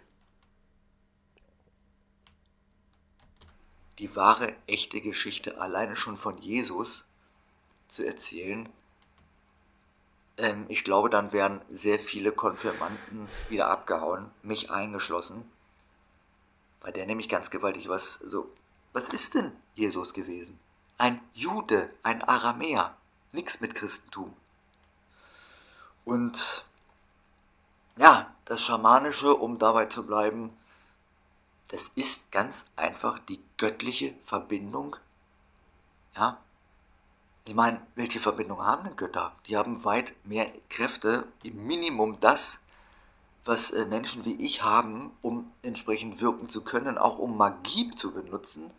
Die wahre, echte Geschichte alleine schon von Jesus zu erzählen, ähm, ich glaube, dann wären sehr viele Konfirmanden wieder abgehauen, mich eingeschlossen, weil der nämlich ganz gewaltig was so, was ist denn Jesus gewesen? Ein Jude, ein Aramäer, nichts mit Christentum. Und ja, das Schamanische, um dabei zu bleiben, das ist ganz einfach die göttliche Verbindung, ja, Ich meine, welche Verbindung haben denn Götter? Die haben weit mehr Kräfte, im Minimum das, was äh, Menschen wie ich haben, um entsprechend wirken zu können, auch um Magie zu benutzen,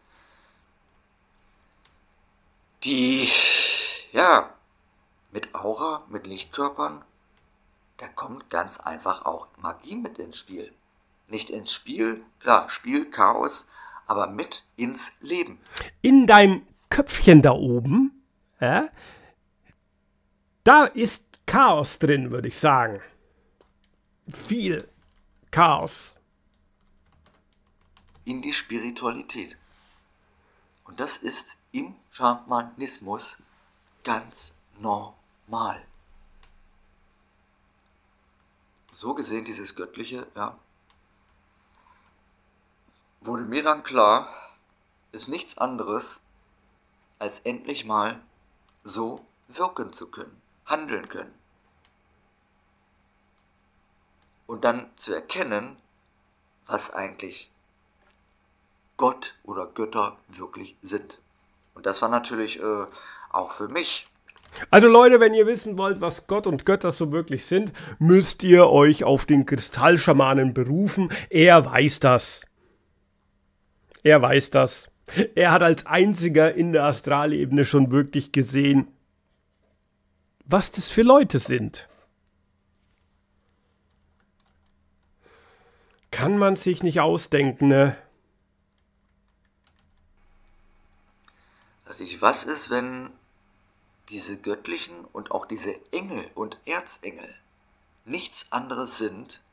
die, ja, mit Aura, mit Lichtkörpern, da kommt ganz einfach auch Magie mit ins Spiel. Nicht ins Spiel, klar, Spiel, Chaos, aber mit ins Leben. In deinem Köpfchen da oben, ja, da ist Chaos drin, würde ich sagen. Viel Chaos. In die Spiritualität. Und das ist im Schamanismus ganz normal. So gesehen, dieses Göttliche, ja, wurde mir dann klar, ist nichts anderes, als endlich mal so wirken zu können, handeln können. Und dann zu erkennen, was eigentlich Gott oder Götter wirklich sind. Und das war natürlich äh, auch für mich. Also Leute, wenn ihr wissen wollt, was Gott und Götter so wirklich sind, müsst ihr euch auf den Kristallschamanen berufen. Er weiß das. Er weiß das. Er hat als einziger in der Astralebene schon wirklich gesehen, was das für Leute sind. Kann man sich nicht ausdenken, ne? Was ist, wenn diese göttlichen und auch diese Engel und Erzengel nichts anderes sind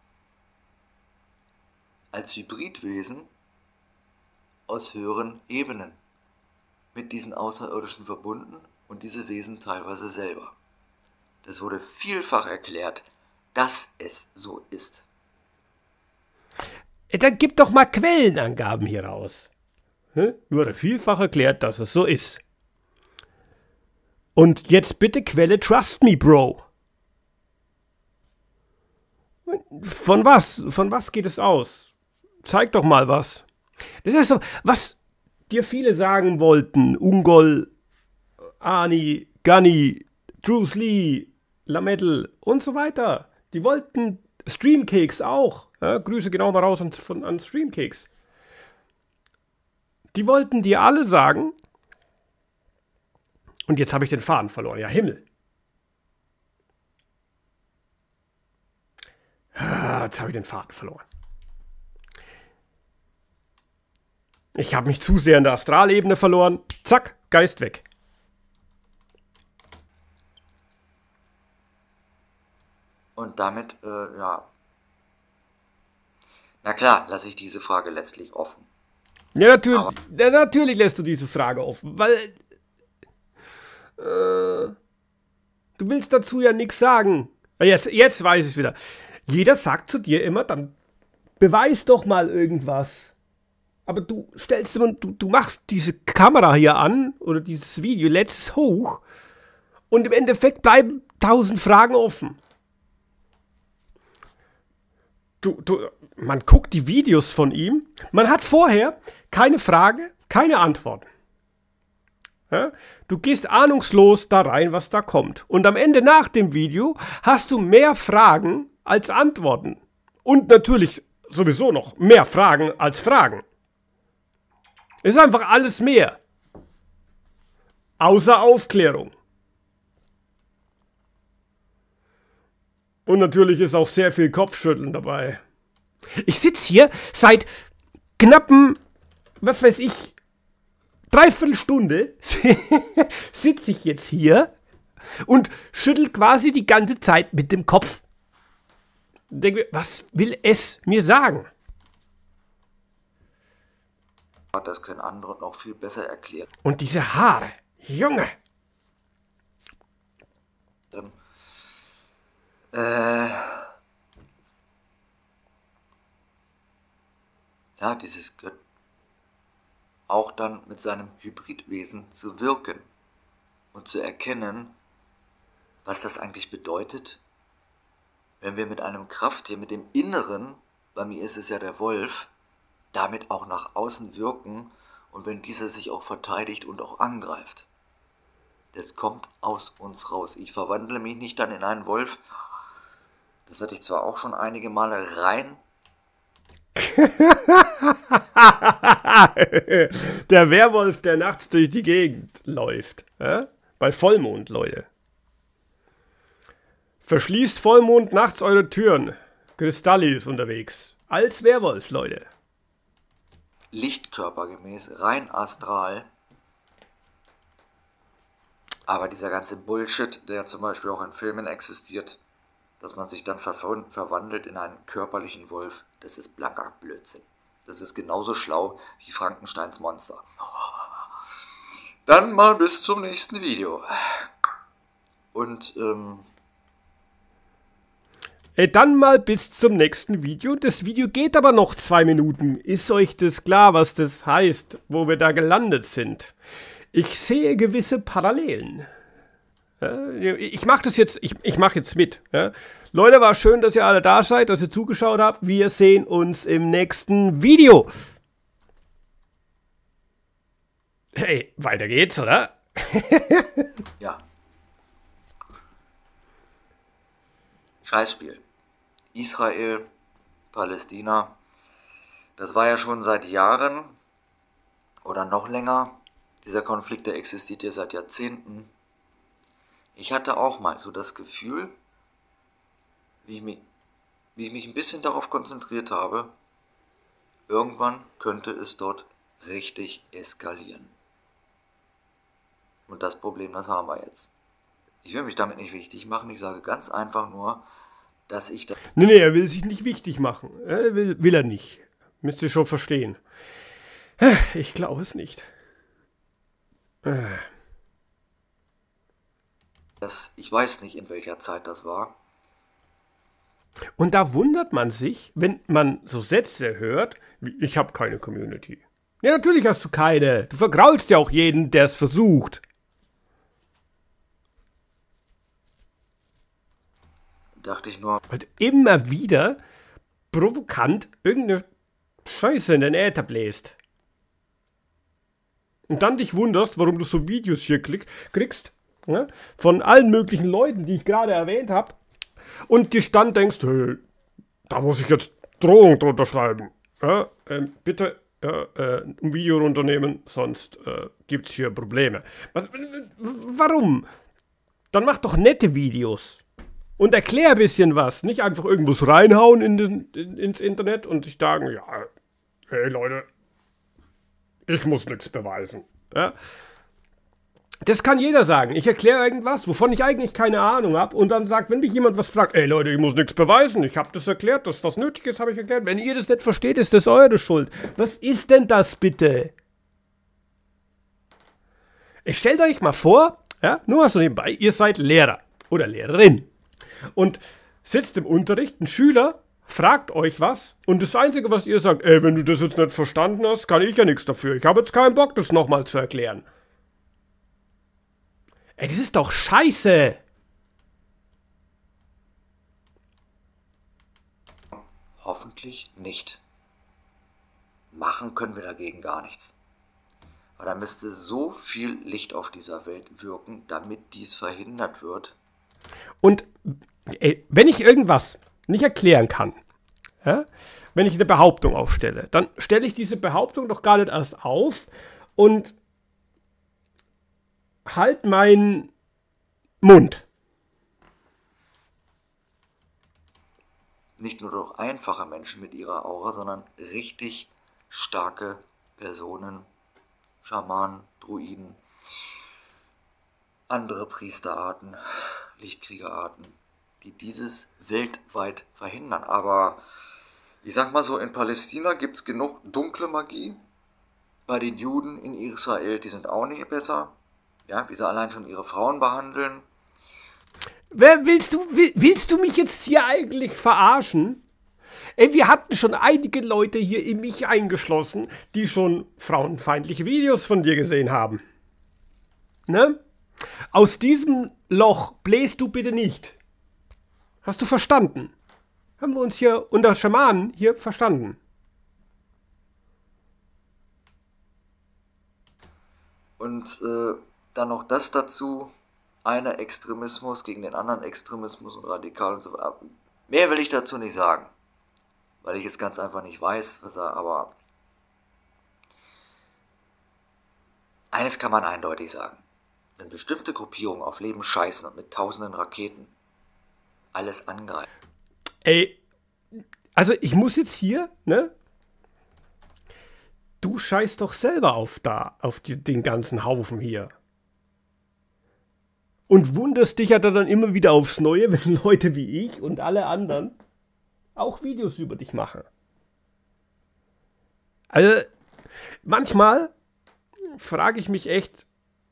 als Hybridwesen aus höheren Ebenen, mit diesen Außerirdischen verbunden und diese Wesen teilweise selber. Das wurde vielfach erklärt, dass es so ist. Dann gib doch mal Quellenangaben hier raus. Hm? Wurde vielfach erklärt, dass es so ist. Und jetzt bitte Quelle Trust Me, Bro. Von was? Von was geht es aus? Zeig doch mal was. Das ist so, was dir viele sagen wollten. Ungol, Ani, Gunny, Bruce Lee, Lamedel und so weiter. Die wollten Streamcakes auch. Ja, Grüße genau mal raus an, von, an Streamcakes. Die wollten dir alle sagen, und jetzt habe ich den Faden verloren. Ja, Himmel. Ah, jetzt habe ich den Faden verloren. Ich habe mich zu sehr in der Astralebene verloren. Zack, Geist weg. Und damit, äh, ja. Na klar, lasse ich diese Frage letztlich offen. Ja, natürlich, ja, natürlich lässt du diese Frage offen, weil äh, du willst dazu ja nichts sagen. Jetzt, jetzt weiß ich es wieder. Jeder sagt zu dir immer, dann beweis doch mal irgendwas. Aber du stellst immer, du, du machst diese Kamera hier an oder dieses Video, lädst es hoch und im Endeffekt bleiben tausend Fragen offen. Du, du, man guckt die Videos von ihm, man hat vorher keine Frage, keine Antworten. Ja? Du gehst ahnungslos da rein, was da kommt. Und am Ende nach dem Video hast du mehr Fragen als Antworten. Und natürlich sowieso noch mehr Fragen als Fragen. Es ist einfach alles mehr. Außer Aufklärung. Und natürlich ist auch sehr viel Kopfschütteln dabei. Ich sitze hier seit knappen, was weiß ich, dreiviertel Stunde sitze ich jetzt hier und schüttel quasi die ganze Zeit mit dem Kopf. Denke mir, was will es mir sagen? Das können andere noch viel besser erklären. Und diese Haare, Junge. Äh, ja, dieses Gött auch dann mit seinem Hybridwesen zu wirken und zu erkennen, was das eigentlich bedeutet, wenn wir mit einem Krafttier, mit dem Inneren, bei mir ist es ja der Wolf, damit auch nach außen wirken und wenn dieser sich auch verteidigt und auch angreift. Das kommt aus uns raus. Ich verwandle mich nicht dann in einen Wolf. Das hatte ich zwar auch schon einige Male rein. Der Werwolf, der nachts durch die Gegend läuft. Ja? Bei Vollmond, Leute. Verschließt Vollmond nachts eure Türen. Kristalli ist unterwegs. Als Werwolf, Leute. Lichtkörpergemäß, rein astral. Aber dieser ganze Bullshit, der zum Beispiel auch in Filmen existiert, dass man sich dann ver verwandelt in einen körperlichen Wolf, das ist blanker Blödsinn. Das ist genauso schlau wie Frankensteins Monster. Dann mal bis zum nächsten Video. Und, ähm... Ey, dann mal bis zum nächsten Video. Das Video geht aber noch zwei Minuten. Ist euch das klar, was das heißt, wo wir da gelandet sind? Ich sehe gewisse Parallelen. Ja, ich mache das jetzt, ich, ich mache jetzt mit. Ja. Leute, war schön, dass ihr alle da seid, dass ihr zugeschaut habt. Wir sehen uns im nächsten Video. Hey, weiter geht's, oder? Ja. Scheißspiel. Israel, Palästina. Das war ja schon seit Jahren oder noch länger. Dieser Konflikt, der existiert ja seit Jahrzehnten. Ich hatte auch mal so das Gefühl, wie ich mich, wie ich mich ein bisschen darauf konzentriert habe, irgendwann könnte es dort richtig eskalieren. Und das Problem, das haben wir jetzt. Ich will mich damit nicht wichtig machen, ich sage ganz einfach nur, dass ich das... Nee, nee, er will sich nicht wichtig machen. Er will, will er nicht. Müsst ihr schon verstehen. Ich glaube es nicht. Das, ich weiß nicht, in welcher Zeit das war. Und da wundert man sich, wenn man so Sätze hört, wie, ich habe keine Community. Ja, natürlich hast du keine. Du vergraulst ja auch jeden, der es versucht. Dachte ich nur... Und immer wieder provokant irgendeine Scheiße in den Äther bläst. Und dann dich wunderst, warum du so Videos hier klick, kriegst, ja, von allen möglichen Leuten, die ich gerade erwähnt habe, und dich dann denkst, hey, da muss ich jetzt Drohung drunter schreiben. Ja, äh, bitte ja, äh, ein Video runternehmen, sonst äh, gibt es hier Probleme. Was, warum? Dann mach doch nette Videos. Und erklär ein bisschen was. Nicht einfach irgendwas reinhauen in den, in, ins Internet und sich sagen, ja, hey Leute, ich muss nichts beweisen. Ja? Das kann jeder sagen. Ich erkläre irgendwas, wovon ich eigentlich keine Ahnung habe. Und dann sagt, wenn mich jemand was fragt, ey Leute, ich muss nichts beweisen. Ich habe das erklärt, das was nötig ist, habe ich erklärt. Wenn ihr das nicht versteht, ist das eure Schuld. Was ist denn das bitte? Ich stellt euch mal vor, ja, nur mal so nebenbei, ihr seid Lehrer oder Lehrerin. Und sitzt im Unterricht, ein Schüler fragt euch was und das Einzige, was ihr sagt, ey, wenn du das jetzt nicht verstanden hast, kann ich ja nichts dafür. Ich habe jetzt keinen Bock, das nochmal zu erklären. Ey, das ist doch scheiße. Hoffentlich nicht. Machen können wir dagegen gar nichts. Aber da müsste so viel Licht auf dieser Welt wirken, damit dies verhindert wird. Und ey, wenn ich irgendwas nicht erklären kann, ja, wenn ich eine Behauptung aufstelle, dann stelle ich diese Behauptung doch gar nicht erst auf und halt meinen Mund. Nicht nur durch einfache Menschen mit ihrer Aura, sondern richtig starke Personen, Schamanen, Druiden, andere Priesterarten, Lichtkriegerarten, die dieses weltweit verhindern. Aber ich sag mal so, in Palästina gibt es genug dunkle Magie. Bei den Juden in Israel, die sind auch nicht besser. Ja, wie sie allein schon ihre Frauen behandeln. Wer willst du, will, willst du mich jetzt hier eigentlich verarschen? Ey, wir hatten schon einige Leute hier in mich eingeschlossen, die schon frauenfeindliche Videos von dir gesehen haben. Ne? Aus diesem Loch bläst du bitte nicht. Hast du verstanden? Haben wir uns hier unter Schamanen hier verstanden? Und äh, dann noch das dazu, einer Extremismus gegen den anderen Extremismus und radikal und so weiter. Mehr will ich dazu nicht sagen, weil ich jetzt ganz einfach nicht weiß, was er, aber eines kann man eindeutig sagen. Wenn bestimmte Gruppierungen auf Leben scheißen und mit tausenden Raketen alles angreifen. Ey, also ich muss jetzt hier, ne? Du scheißt doch selber auf da, auf die, den ganzen Haufen hier. Und wunderst dich ja dann immer wieder aufs Neue, wenn Leute wie ich und alle anderen auch Videos über dich machen. Also, manchmal frage ich mich echt,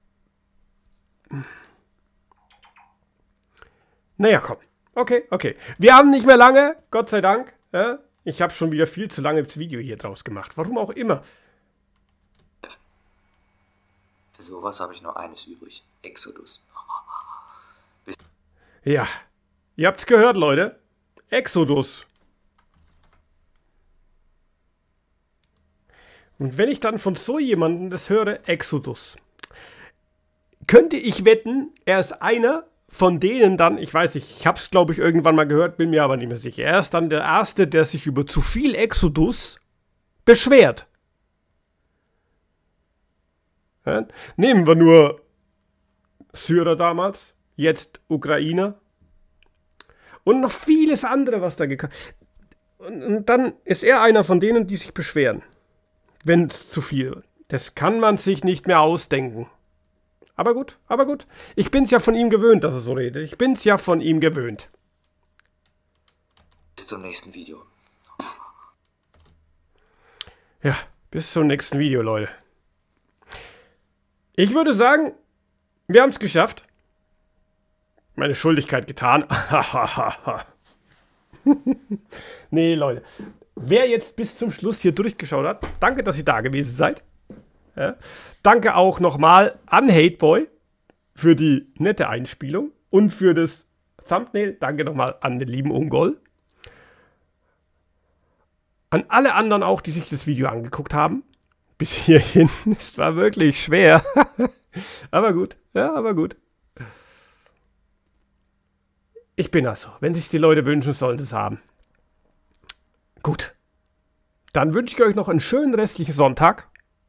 naja, komm. Okay, okay. Wir haben nicht mehr lange, Gott sei Dank. Ja? Ich habe schon wieder viel zu lange das Video hier draus gemacht. Warum auch immer. Für sowas habe ich nur eines übrig. Exodus. Ja, ihr habt's gehört, Leute. Exodus. Und wenn ich dann von so jemandem das höre, Exodus, könnte ich wetten, er ist einer von denen dann, ich weiß nicht, ich hab's glaube ich irgendwann mal gehört, bin mir aber nicht mehr sicher. Er ist dann der Erste, der sich über zu viel Exodus beschwert. Ja? Nehmen wir nur Syrer damals, jetzt Ukrainer und noch vieles andere, was da gekommen ist. Und, und dann ist er einer von denen, die sich beschweren, wenn es zu viel wird. Das kann man sich nicht mehr ausdenken. Aber gut, aber gut. Ich bin's ja von ihm gewöhnt, dass er so redet. Ich bin's ja von ihm gewöhnt. Bis zum nächsten Video. Ja, bis zum nächsten Video, Leute. Ich würde sagen, wir haben es geschafft. Meine Schuldigkeit getan. Nee, Leute. Wer jetzt bis zum Schluss hier durchgeschaut hat, danke, dass ihr da gewesen seid. Ja. Danke auch nochmal an Hateboy für die nette Einspielung und für das Thumbnail. Danke nochmal an den lieben Ungol. An alle anderen auch, die sich das Video angeguckt haben. Bis hierhin. Es war wirklich schwer. Aber gut. Ja, aber gut. Ich bin also. Wenn sich die Leute wünschen, sollen sie es haben. Gut. Dann wünsche ich euch noch einen schönen restlichen Sonntag.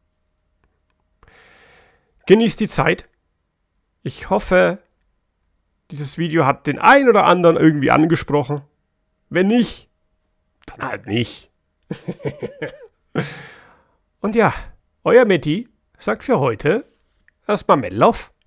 Genießt die Zeit. Ich hoffe, dieses Video hat den einen oder anderen irgendwie angesprochen. Wenn nicht, dann halt nicht. Und ja, euer Matti sagt für heute erstmal Mellauf.